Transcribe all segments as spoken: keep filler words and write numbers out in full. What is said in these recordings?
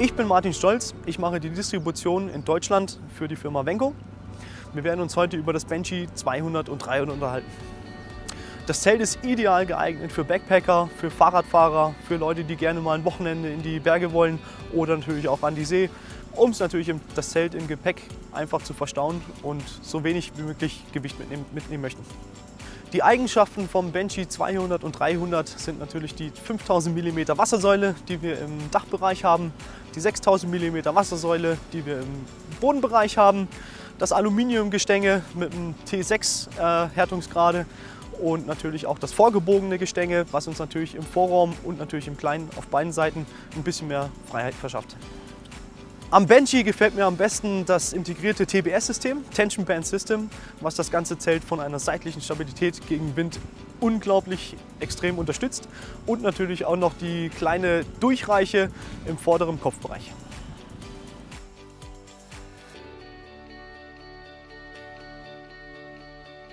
Ich bin Martin Stolz, ich mache die Distribution in Deutschland für die Firma Venco. Wir werden uns heute über das Banshee zweihundert und dreihundert unterhalten. Das Zelt ist ideal geeignet für Backpacker, für Fahrradfahrer, für Leute, die gerne mal ein Wochenende in die Berge wollen oder natürlich auch an die See, um es natürlich im, das Zelt im Gepäck einfach zu verstauen und so wenig wie möglich Gewicht mitnehmen, mitnehmen möchten. Die Eigenschaften vom Banshee zweihundert und dreihundert sind natürlich die fünftausend Millimeter Wassersäule, die wir im Dachbereich haben, die sechstausend Millimeter Wassersäule, die wir im Bodenbereich haben, das Aluminiumgestänge mit einem T sechs äh, Härtungsgrade und natürlich auch das vorgebogene Gestänge, was uns natürlich im Vorraum und natürlich im Kleinen auf beiden Seiten ein bisschen mehr Freiheit verschafft. Am Banshee gefällt mir am besten das integrierte T B S-System, Tension Band System, was das ganze Zelt von einer seitlichen Stabilität gegen Wind unglaublich extrem unterstützt und natürlich auch noch die kleine Durchreiche im vorderen Kopfbereich.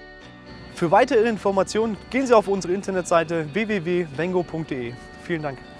Für weitere Informationen gehen Sie auf unsere Internetseite w w w punkt vengo punkt de. Vielen Dank.